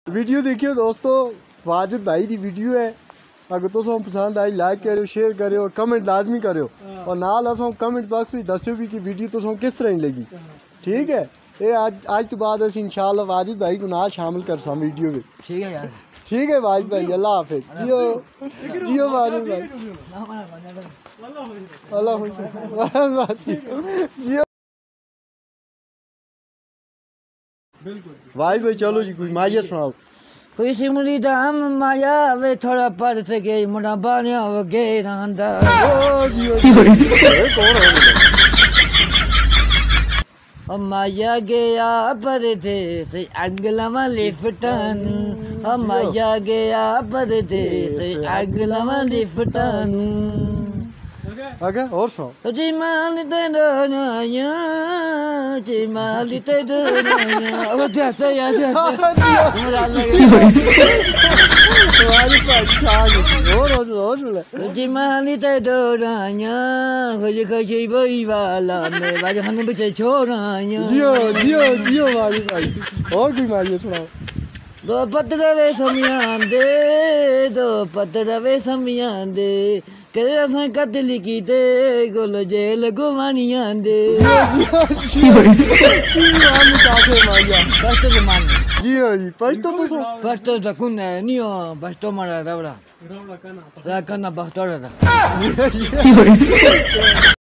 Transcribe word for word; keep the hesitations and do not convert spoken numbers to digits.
Video देखियो दोस्तों, वाजिद भाई की वीडियो है। अगर तुम पसंद आई लाइक करो, शेयर करो, कमेंट लाजमी करो और नाल असों कमेंट बॉक्स में दस्यो भी कि वीडियो तुम किस तरह लगी। ठीक है, ये आज आज तो बाद अस इंशाल्लाह वाजिद भाई को नाल शामिल कर सा वीडियो में। ठीक है यार, ठीक है वाजिद भाई, अल्लाह हाफिज। जियो जियो वाजिद भाई, अल्लाह जियो वाजिद भाई। चलो जी कोई माया सुनाओ। कोई सिमली दाम माया वे थोड़ा पढ़ सके मुड़ा बानिया वगे रहंदा। ओ जियो जियो कौन है? माया गया परदेस अगलवा लिफ्टन, माया गया परदेस अगलवा लिफ्टन। आगे और सुनाओ। जी माल ते दोनाया, जी माल ते दोनाया। अब जैसे या जैसे मुरा लगे वाजिद भाई छाग और और और बोले जी माल ते दोनाया, खोज खोज बोई वाला में वाज हन बचे छोराया। जियो जियो जियो वाजिद भाई, और कोई माया सुनाओ। दो पत्र वे समियां दे, दो पत्र वे समियां दे, करे असां कत लिखी ते गोल जेल गुवानियां दे। जियो जियो जियो हम काके माया बस तो मान जियो जी पछतो तो सो बस तो तकुन नियो बस तो मारा रवड़ा रवड़ा कना बस तो रहा।